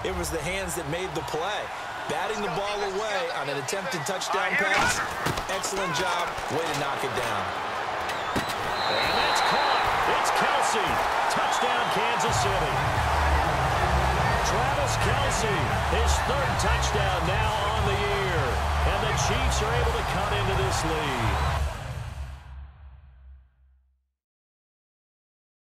It was the hands that made the play. Batting the ball away on an attempted touchdown pass. Excellent job. Way to knock it down. And that's caught. It's Kelce. Touchdown, Kansas City. Travis Kelce, his third touchdown now on the year. And the Chiefs are able to cut into this lead.